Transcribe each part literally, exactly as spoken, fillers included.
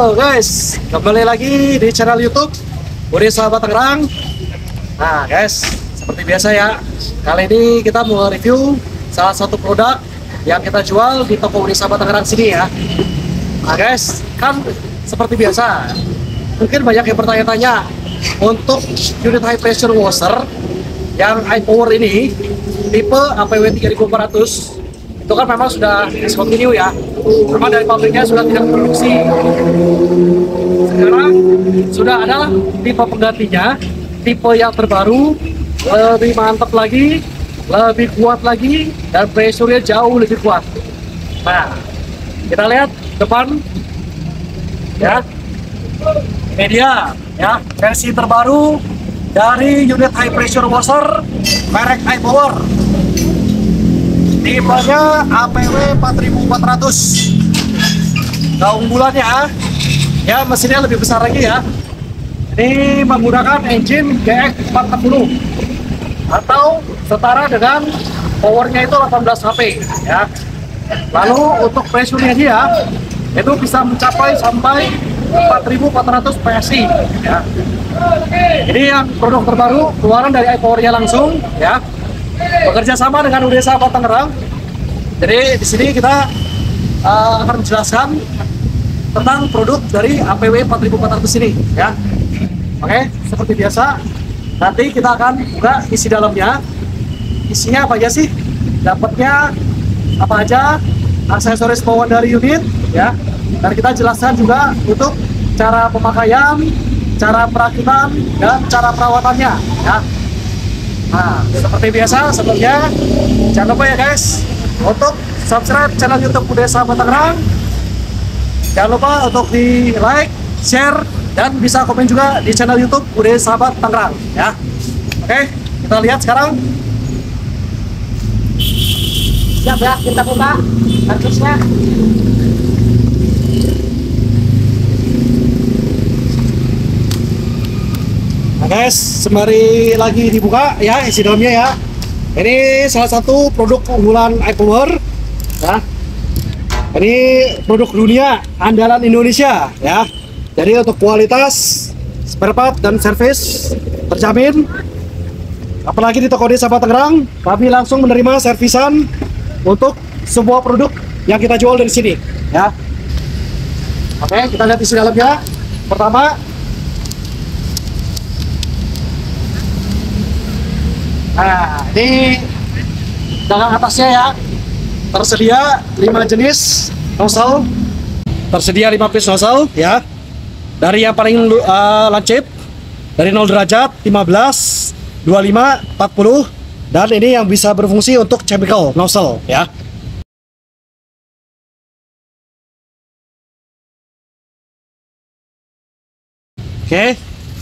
Halo guys, kembali lagi di channel YouTube Uri Sahabat Tangerang. Nah guys, seperti biasa ya, kali ini kita mau review salah satu produk yang kita jual di toko Uri Sahabat Tangerang sini ya. Nah guys, kan seperti biasa, mungkin banyak yang bertanya-tanya untuk unit high pressure washer yang iPower ini tipe A P W tiga ribu empat ratus itu kan memang sudah discontinue ya, karena dari pabriknya sudah tidak produksi. Sekarang sudah ada tipe penggantinya, tipe yang terbaru, lebih mantap lagi, lebih kuat lagi, dan pressure-nya jauh lebih kuat. Nah, kita lihat depan ya, ini dia ya, versi terbaru dari unit high pressure washer merek iPower. Tipenya A P W empat ribu empat ratus. Keunggulannya ya, mesinnya lebih besar lagi ya. Ini menggunakan engine G X empat enam nol atau setara dengan powernya itu delapan belas H P ya. Lalu untuk pressure-nya dia itu bisa mencapai sampai empat ribu empat ratus P S I ya. Ini yang produk terbaru keluaran dari iPower-nya langsung ya. Bekerja sama dengan Uri Sahabat Tangerang. Jadi di sini kita uh, akan menjelaskan tentang produk dari A P W empat ribu empat ratus ini ya. Oke, seperti biasa nanti kita akan buka isi dalamnya. Isinya apa aja sih? Dapatnya apa aja? Aksesoris bawaan dari unit ya. Dan kita jelaskan juga untuk cara pemakaian, cara perakitan, dan cara perawatannya ya. Nah, seperti biasa sebelumnya jangan lupa ya guys untuk subscribe channel YouTube Uri Sahabat Tangerang. Jangan lupa untuk di like, share, dan bisa komen juga di channel YouTube Uri Sahabat Tangerang ya. Oke, kita lihat sekarang. Siap ya, kita buka kardusnya. Nah guys, sembari lagi dibuka ya isi dalamnya ya. Ini salah satu produk unggulan iPower ya. Ini produk dunia andalan Indonesia ya. Jadi untuk kualitas spare part dan servis terjamin. Apalagi di toko Uri Sahabat Tangerang, kami langsung menerima servisan untuk sebuah produk yang kita jual dari sini ya. Oke, kita lihat isi dalamnya. Pertama, nah, ini dalam atasnya ya, tersedia lima jenis nozzle, tersedia lima piece nozzle ya. Dari yang paling uh, lancip, dari nol derajat, lima belas, dua puluh lima, empat puluh, dan ini yang bisa berfungsi untuk chemical nozzle ya. Oke.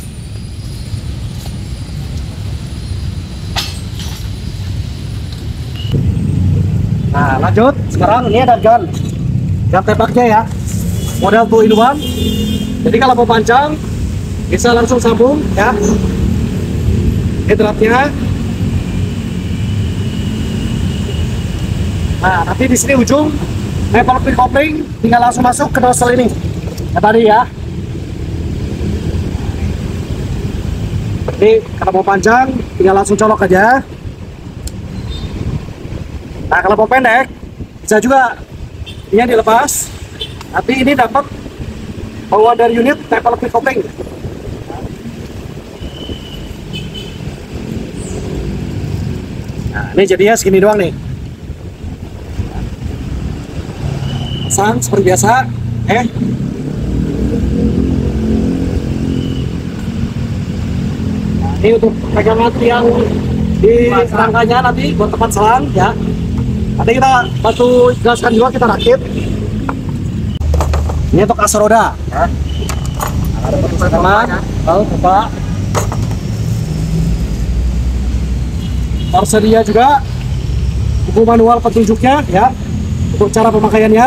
Nah lanjut, sekarang ini ada gun gun tembaknya ya, model two in one. Jadi kalau mau panjang bisa langsung sambung ya. Ini dratnya. Nah nanti di sini ujung level pin kopling tinggal langsung masuk ke nozzle ini ya tadi ya. Jadi kalau mau panjang tinggal langsung colok aja. Nah kalau mau pendek bisa juga ini dilepas, tapi ini dapat bawaan dari unit level pin kopling. Nah ini jadinya segini doang nih. Pasang seperti biasa eh nah, ini untuk pegangan yang di rangkanya nanti buat tempat selang ya. Nanti kita bantu jelaskan juga, kita rakit. Ini untuk as roda ya. Nah, ada petugas teman, lalu buka. Tersedia juga buku manual petunjuknya ya, untuk cara pemakaiannya.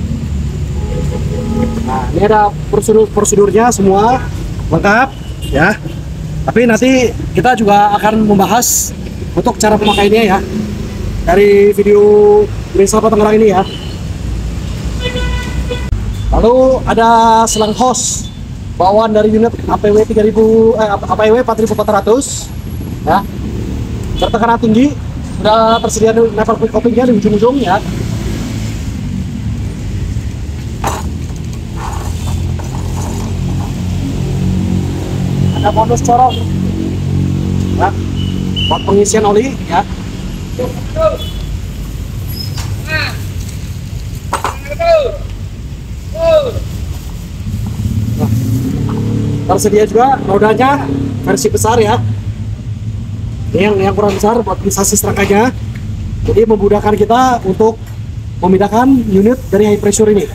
Nah, ini ada prosedur-prosedurnya semua lengkap ya. Tapi nanti kita juga akan membahas untuk cara pemakaiannya ya dari video Uri Sahabat Tangerang ini ya. Lalu ada selang hose bawaan dari unit A P W tiga ribu eh, A P W empat ribu empat ratus ya. Bertekanan tinggi, sudah tersedia level quick copingnya di ujung-ujung ya. Ada bonus corong ya, buat pengisian oli ya. Nah, tersedia juga rodanya versi besar ya. Ini yang, yang kurang besar buat sasis rangkanya, jadi memudahkan kita untuk memindahkan unit dari high pressure ini.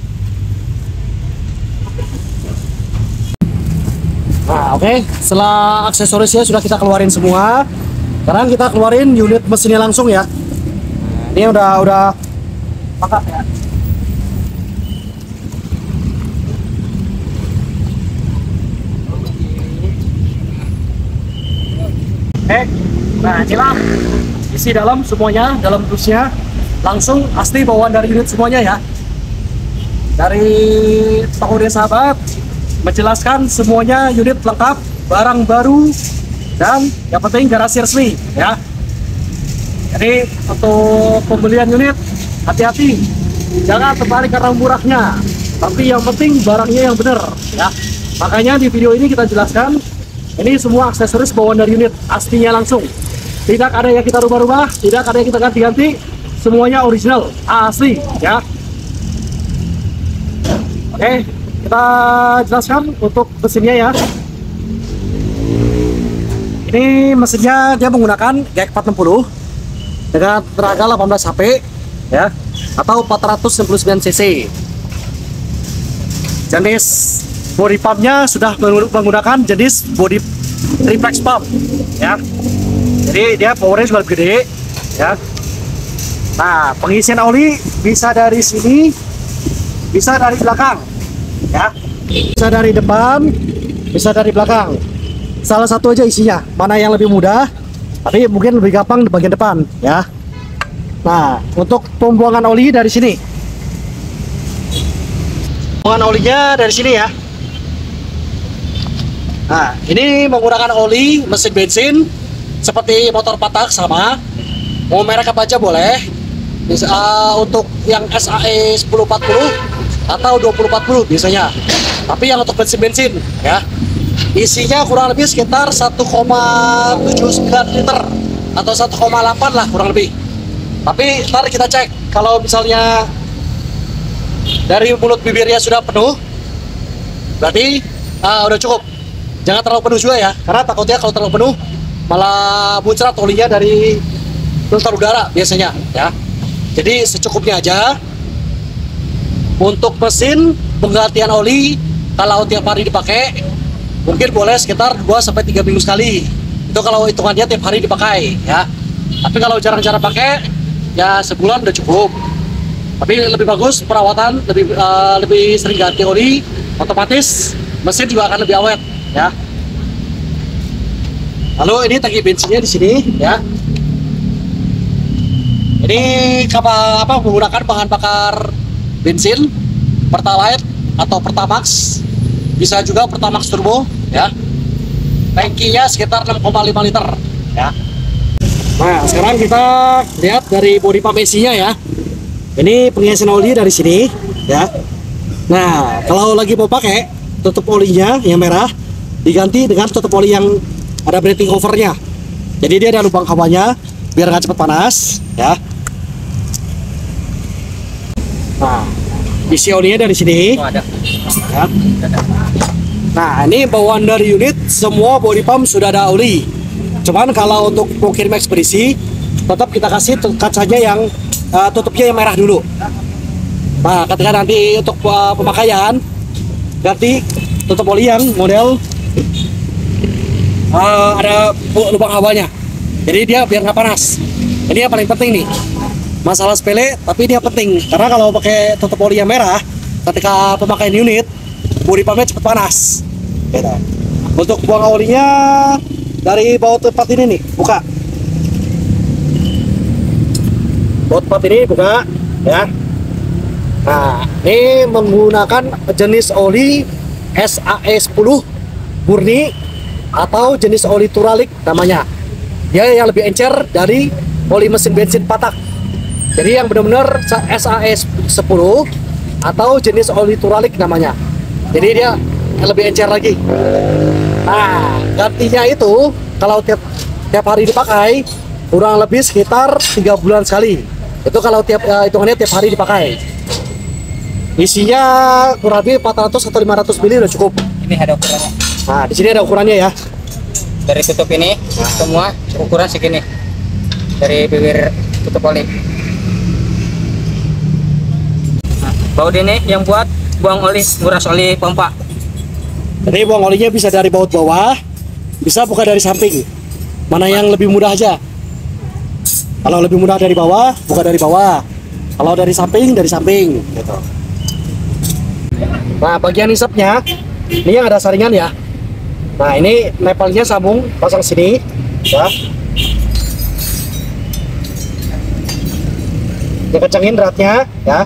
Nah, oke, okay. Setelah aksesorisnya sudah kita keluarin semua, sekarang kita keluarin unit mesinnya langsung ya. Ini udah udah pakat ya. Oke, okay. Nah inilah isi dalam semuanya, dalam dusnya langsung asli bawaan dari unit semuanya ya. Dari toko dia sahabat menjelaskan semuanya unit lengkap, barang baru, dan yang penting garasi resmi ya. Jadi untuk pembelian unit hati-hati, jangan tertarik karena murahnya, tapi yang penting barangnya yang benar ya. Makanya di video ini kita jelaskan ini semua aksesoris bawaan dari unit aslinya langsung, tidak ada yang kita rubah-rubah, tidak ada yang kita ganti-ganti, semuanya original asli ya. Oke, kita jelaskan untuk mesinnya ya. Ini mesinnya dia menggunakan G X empat enam nol dengan tenaga delapan belas H P ya, atau empat ratus sembilan puluh sembilan cc. Jenis body pumpnya sudah menggunakan jenis body triplex pump ya. Jadi dia powernya juga lebih gede ya. Nah, pengisian oli bisa dari sini, bisa dari belakang ya, bisa dari depan, bisa dari belakang. Salah satu aja isinya, mana yang lebih mudah, tapi mungkin lebih gampang di bagian depan ya. Nah, untuk pembuangan oli dari sini, pembuangan olinya dari sini ya. Nah, ini menggunakan oli mesin bensin seperti motor patak sama. Mau merek apa aja boleh. Bisa, uh, untuk yang S A E sepuluh empat puluh atau dua puluh empat puluh biasanya. Tapi yang untuk bensin-bensin ya, isinya kurang lebih sekitar satu koma tujuh sembilan liter atau satu koma delapan lah kurang lebih. Tapi ntar kita cek kalau misalnya dari mulut bibirnya sudah penuh, berarti uh, udah cukup. Jangan terlalu penuh juga ya, karena takutnya kalau terlalu penuh malah muncrat olinya dari filter udara biasanya ya. Jadi secukupnya aja. Untuk mesin penggantian oli kalau tiap hari dipakai mungkin boleh sekitar dua sampai tiga minggu sekali. Itu kalau hitungannya tiap hari dipakai ya. Tapi kalau jarang-jarang pakai ya sebulan udah cukup. Tapi lebih bagus perawatan, lebih uh, lebih sering ganti oli, otomatis mesin juga akan lebih awet ya. Lalu ini tangki bensinnya di sini ya. Ini kapal apa menggunakan bahan bakar bensin Pertalite atau Pertamax, bisa juga Pertamax Turbo ya. Tangkinya sekitar enam koma lima liter ya. Nah, sekarang kita lihat dari bodi pump isinya ya. Ini pengisian oli dari sini ya. Nah, kalau lagi mau pakai tutup olinya yang merah diganti dengan tutup oli yang ada breathing covernya. Jadi dia ada lubang hawanya biar nggak cepat panas ya. Nah, isi olinya dari sini. Oh, ada. Ya. Nah, ini bawaan dari unit semua body pump sudah ada oli. Cuman kalau untuk mau kirim ekspedisi tetap kita kasih kacanya yang uh, tutupnya yang merah dulu. Nah, ketika nanti untuk uh, pemakaian ganti tutup oli yang model uh, ada lubang hawanya. Jadi dia biar nggak panas. Ini yang paling penting nih. Masalah sepele, tapi dia penting karena kalau pakai tutup oli yang merah, ketika pemakaian unit, bodi pumpnya cepat panas. Beda. Untuk buang olinya dari baut tempat ini nih, buka. Baut tempat ini buka, ya. Nah, ini menggunakan jenis oli S A E sepuluh murni atau jenis oli Turalik namanya. Dia yang lebih encer dari oli mesin bensin patak. Jadi yang benar-benar S A E sepuluh atau jenis oli Turalik namanya. Jadi dia lebih encer lagi. Nah, gantinya itu kalau tiap tiap hari dipakai kurang lebih sekitar tiga bulan sekali. Itu kalau tiap uh, hitungannya tiap hari dipakai. Isinya kurang lebih empat ratus atau lima ratus mili udah cukup. Ini ada ukurannya. Nah, di sini ada ukurannya ya. Dari tutup ini semua ukuran segini. Dari bibir tutup oli. Nah, baut ini yang buat buang oli, nguras oli pompa. Jadi buang olinya bisa dari baut bawah, bisa buka dari samping. Mana yang lebih mudah aja. Kalau lebih mudah dari bawah, buka dari bawah. Kalau dari samping, dari samping. Gitu. Nah, bagian hisapnya, ini yang ada saringan ya. Nah, ini nepalnya sambung, pasang sini, ya. Dikencengin ratnya, ya.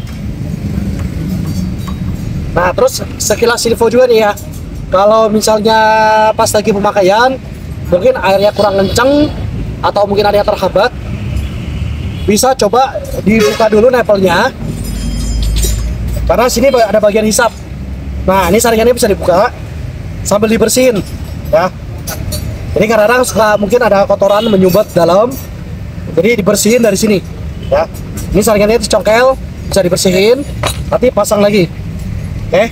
Nah, terus sekilas info juga nih ya. Kalau misalnya pas lagi pemakaian, mungkin airnya kurang kenceng atau mungkin ada yang terhambat, bisa coba dibuka dulu nepelnya. Karena sini ada bagian hisap. Nah, ini saringannya bisa dibuka sambil dibersihin, ya. Jadi kadang-kadang suka mungkin ada kotoran menyumbat dalam, jadi dibersihin dari sini, ya. Ini saringannya dicongkel, bisa dibersihin, nanti pasang lagi, oke.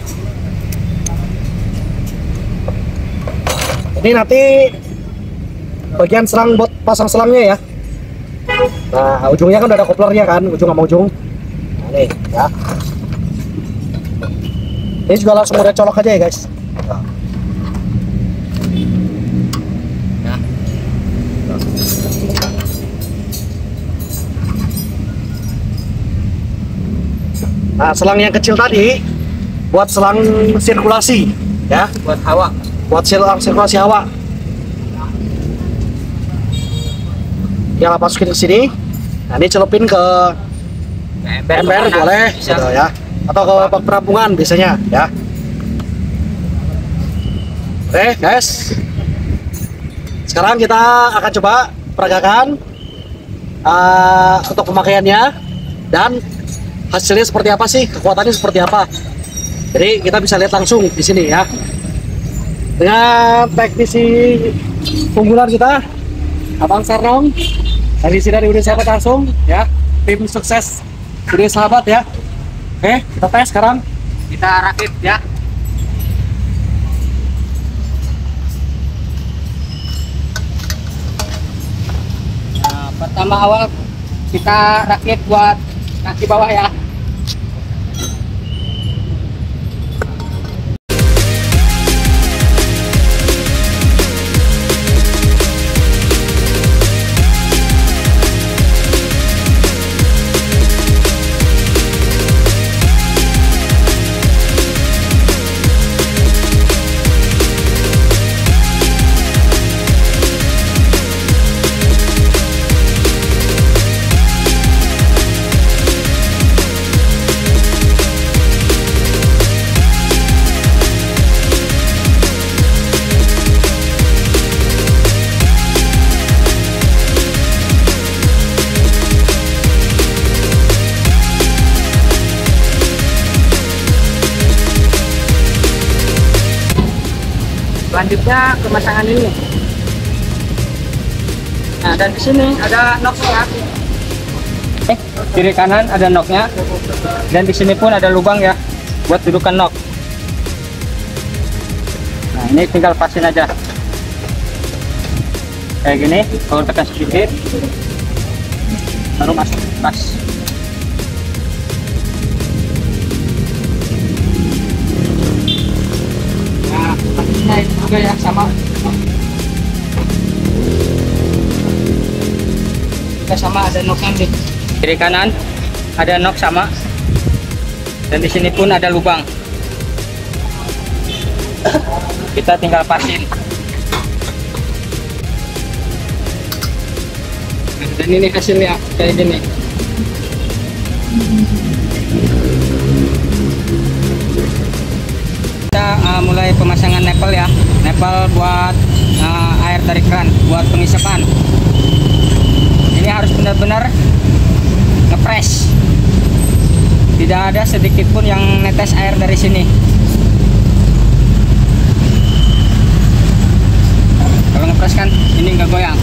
Ini nanti bagian selang buat pasang selangnya ya. Nah, ujungnya kan udah ada koplernya kan, ujung sama ujung. Nah, nih, ya. Ini juga langsung udah colok aja ya guys. Nah. Nah, selang yang kecil tadi buat selang sirkulasi, ya, Buat hawa. buat selang sirkulasi hawa. Yang masukin ke sini. Nah, ini celupin ke Ember, ember boleh, bisa. gitu ya. Atau ke bak penampungan biasanya, ya. Oke, guys. Sekarang kita akan coba peragakan uh, untuk pemakaiannya dan hasilnya seperti apa sih, kekuatannya seperti apa. Jadi kita bisa lihat langsung di sini ya. Dengan teknisi unggulan kita, Abang Sarnong, dari sini dari Udah Sahabat langsung ya, tim sukses Udah Sahabat ya. Oke, kita tes sekarang. Kita rakit ya. Nah, pertama awal kita rakit buat kaki bawah ya. Selanjutnya pemasangan ini. Nah, dan di sini ada knocknya. Eh, kiri kanan ada knocknya. Dan di sini pun ada lubang ya buat dudukan knock. Nah, ini tinggal pasin aja. Kayak gini, kalau tekan sedikit, baru masuk pas. Nah, itu juga ya sama. Juga sama ada knocknya nih. Kiri kanan ada knock sama. Dan di sini pun ada lubang. Kita tinggal pasin. Dan ini hasilnya kayak gini. pakai pemasangan nepel ya, nepel buat uh, air dari keran buat pengisapan. Ini harus benar-benar ngepres, tidak ada sedikit pun yang netes air dari sini. Kalau ngepres kan ini nggak goyang.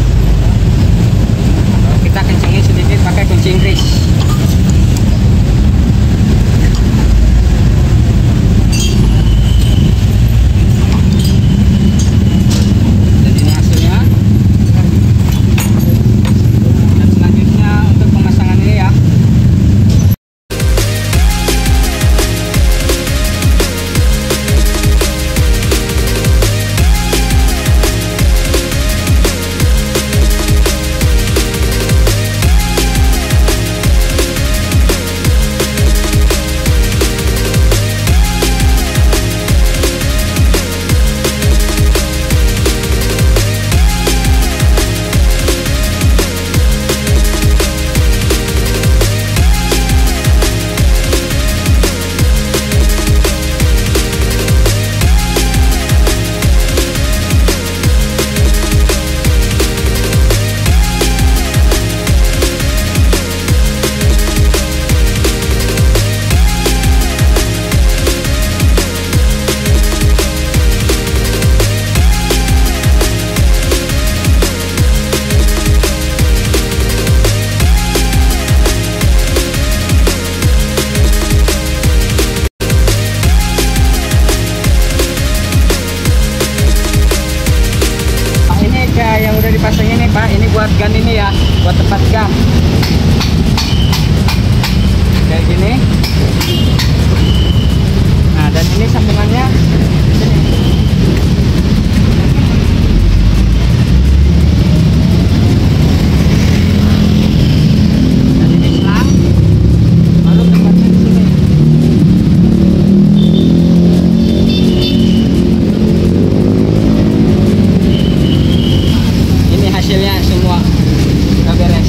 Kita kencengin sedikit pakai kunci Inggris. Dipasang ini Pak, ini buat gan ini ya, buat tempat gas kayak gini. Nah, dan ini sambungannya sini. Dan ini selang, baru tempatnya di sini. Hasilnya semua udah beres.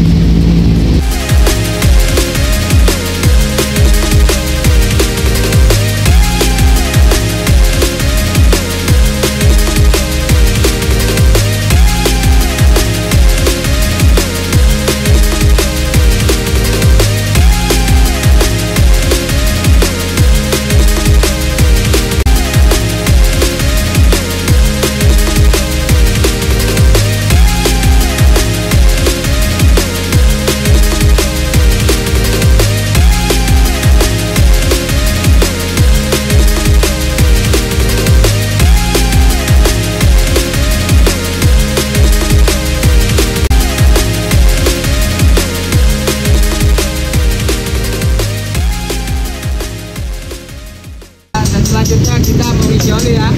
Selanjutnya kita mengisi oli ya.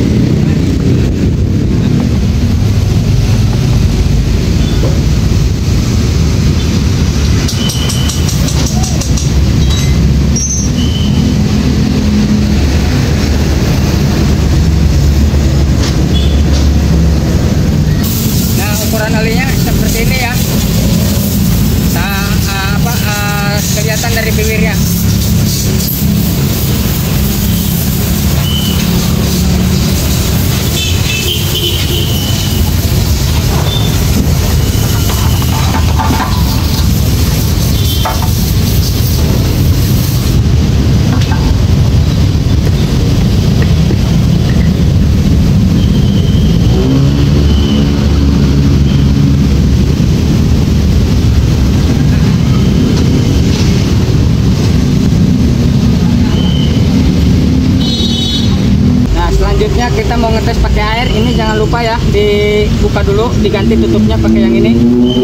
Nah, ukuran olinya seperti ini ya. Nah, apa uh, kelihatan dari bibirnya. Selanjutnya kita mau ngetes pakai air. Ini jangan lupa ya, dibuka dulu, diganti tutupnya pakai yang ini.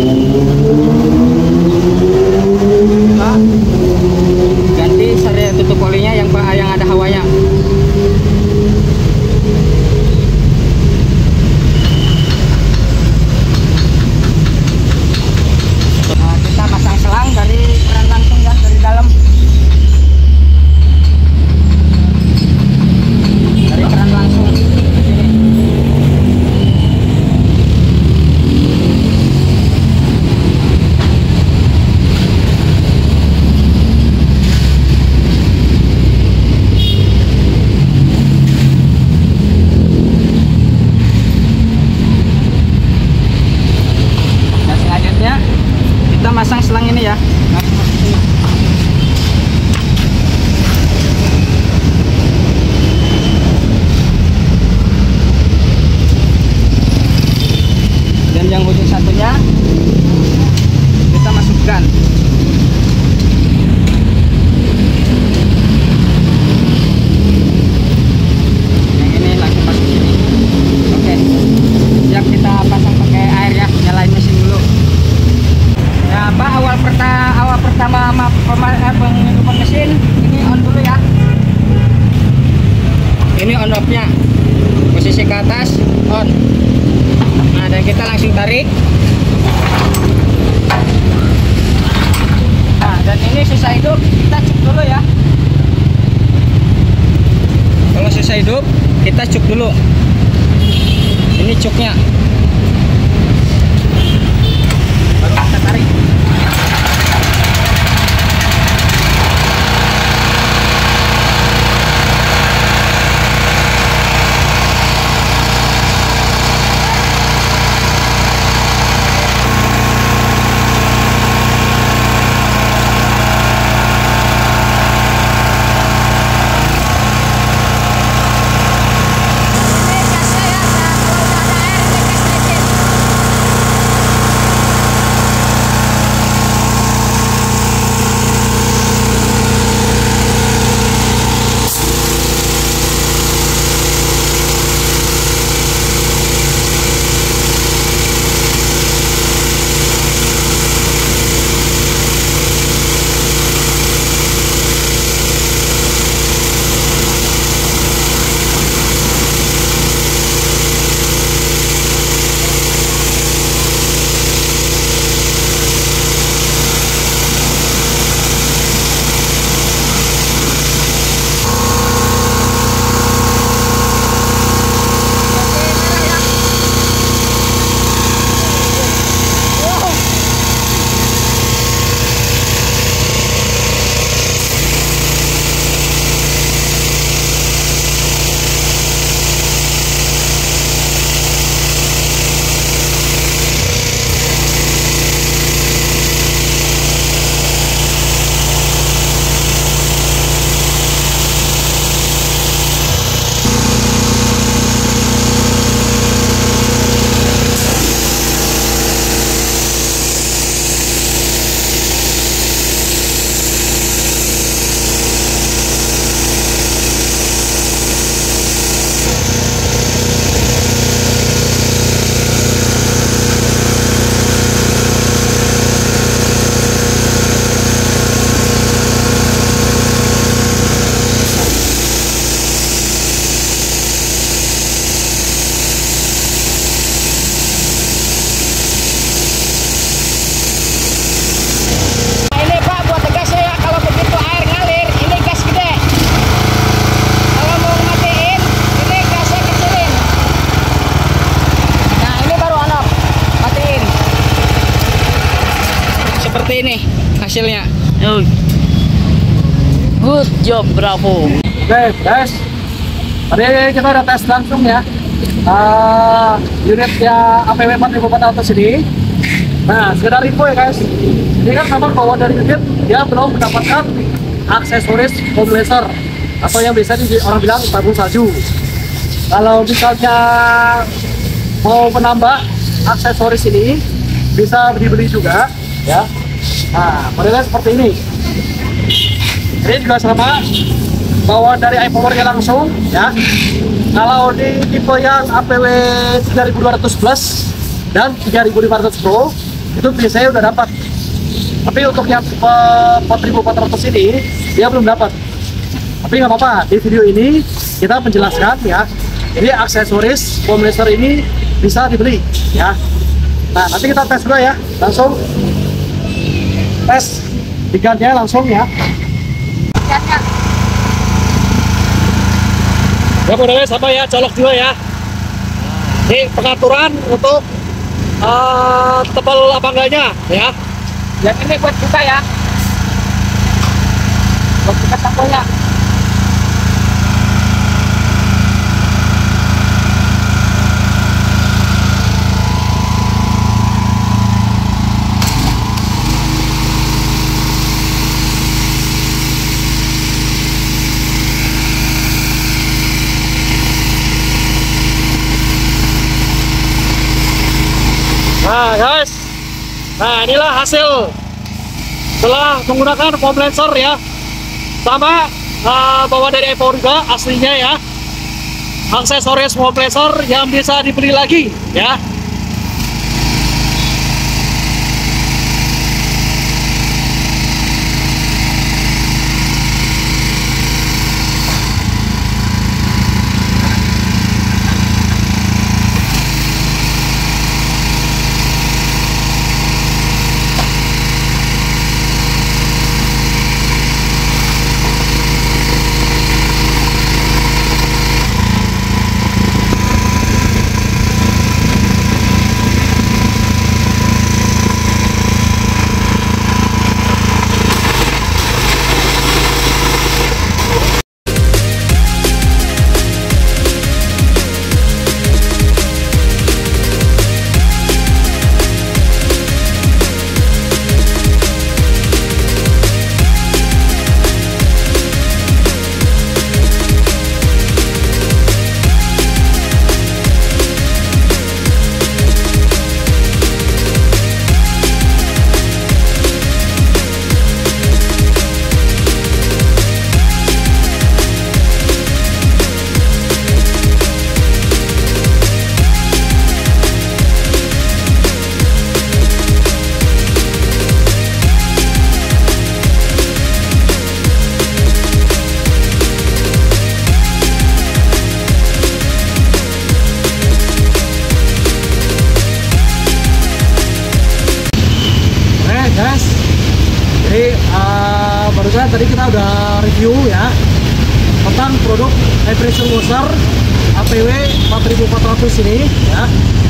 Nah, ganti sari tutup olinya yang yang ada hawanya. Nah, kita pasang selang dari keran langsung ya, dari dalam. Dari keran langsung ke sini. airnya kita masukkan. Yang ini langsung masuk sini. Oke, siap, kita pasang pakai air ya. Nyalain mesin dulu. Ya Pak, awal perta awal pertama ma- pema- eh, penghidupan mesin ini on dulu ya. Ini on off nya, posisi ke atas on. Nah, dan kita langsung tarik. Nah, dan ini sisa hidup kita cuk dulu ya. Kalau sisa hidup kita cuk dulu. Ini cuknya. Baru kita tarik. Seperti ini hasilnya. Oh. Good job, bravo. Oke guys, tadi kita udah tes langsung ya uh, unitnya A P W empat ribu empat ratus ini. Nah, sekedar info ya guys, ini kan memang bawaan dari unit dia belum mendapatkan aksesoris foam laser atau yang biasa orang bilang tabung salju. Kalau misalnya mau menambah aksesoris ini bisa dibeli juga ya. Nah, modelnya seperti ini. Ini juga sama, bawaan dari iPower-nya langsung ya. Kalau di tipe yang A P W tiga ribu dua ratus plus dan tiga ribu lima ratus Pro itu biasanya udah dapat. Tapi untuk yang tipe empat ribu empat ratus ini dia belum dapat. Tapi nggak apa-apa, di video ini kita menjelaskan ya. Ini aksesoris foam laser ini bisa dibeli ya. Nah, nanti kita tes dulu ya, langsung tes digantinya langsung ya. Ya modelnya sama ya, colok juga ya. Ini pengaturan untuk uh, tebal apa enggaknya ya. Yang ini buat kita ya. Buat kita sampelnya. Nah guys, nah inilah hasil setelah menggunakan foam lancer ya, sama uh, bawa dari Evo juga aslinya ya, aksesoris foam lancer yang bisa dibeli lagi ya. Guys, jadi uh, barusan tadi kita udah review ya tentang produk high pressure washer A P W empat ribu empat ratus ini ya.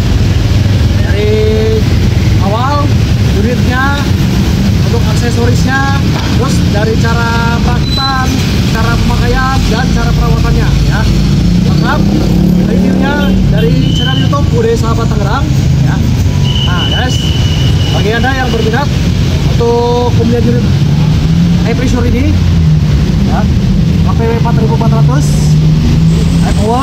Dari awal unitnya, untuk aksesorisnya, terus dari cara perakitan, cara pemakaian, dan cara perawatannya ya. Lengkap reviewnya dari channel YouTube U D Sahabat Tangerang ya. Nah guys, bagi anda yang berminat untuk pembelian unit high pressure ini ya, A P W empat ribu empat ratus high power,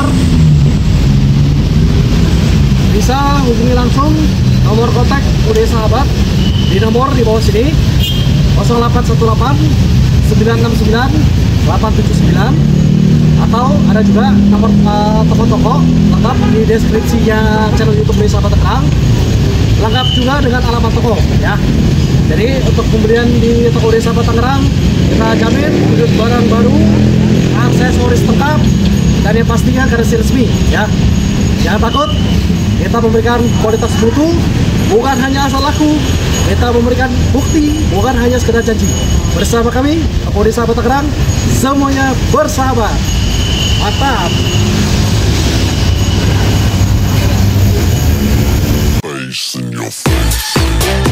bisa hubungi langsung nomor kontak U D Sahabat di nomor di bawah sini nol delapan satu delapan sembilan enam sembilan delapan tujuh sembilan, atau ada juga nomor uh, toko-toko lengkap di deskripsinya channel YouTube U D Sahabat Tangerang, lengkap juga dengan alamat toko ya. Jadi untuk pembelian di toko U D Sahabat Tangerang, kita jamin unit barang baru, aksesoris lengkap, dan yang pastinya garansi resmi ya. Jangan takut, kita memberikan kualitas mutu, bukan hanya asal laku. Kita memberikan bukti, bukan hanya sekedar janji. Bersama kami, toko U D Sahabat Tangerang, semuanya bersahabat. Mantap. Face in your face.